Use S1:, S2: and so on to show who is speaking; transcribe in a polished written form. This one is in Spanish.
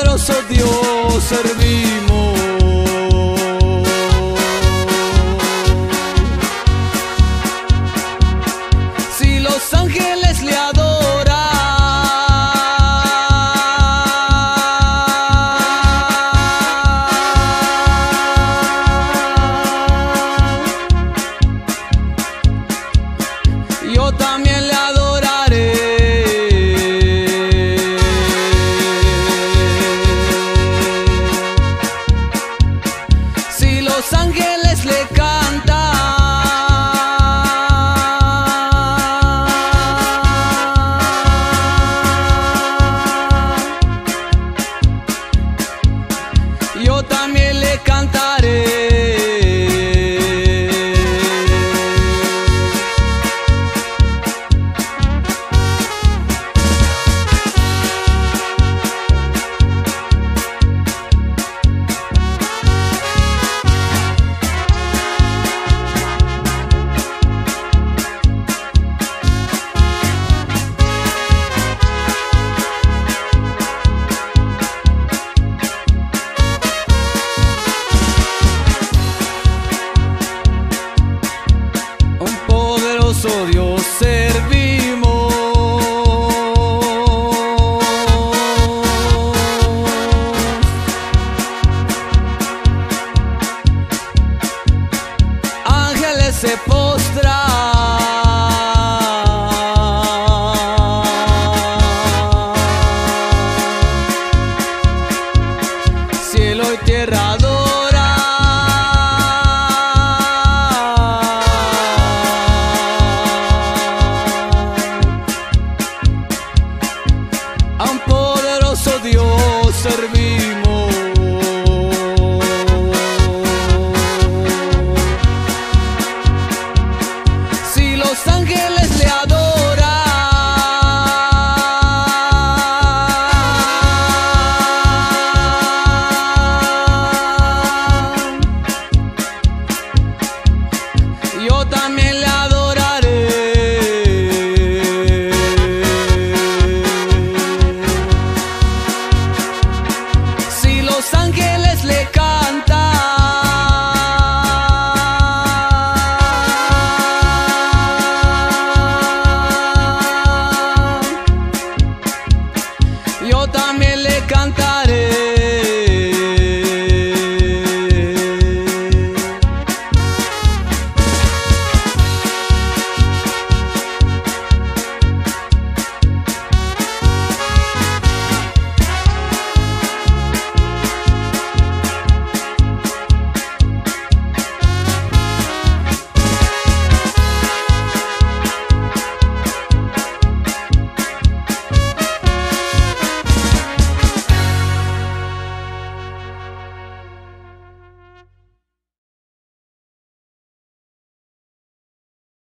S1: poderoso Dios servimos. Si los ángeles le adoran, yo también le adoraré. Si los ángeles le cantan, yo también le cantaré. Dios servimos. Ángeles se postran, cielo y tierra adoran a un poderoso Dios servimos. Si los ángeles le adoran, yo también le adoraré. Si los ángeles le cantan, yo también le cantaré.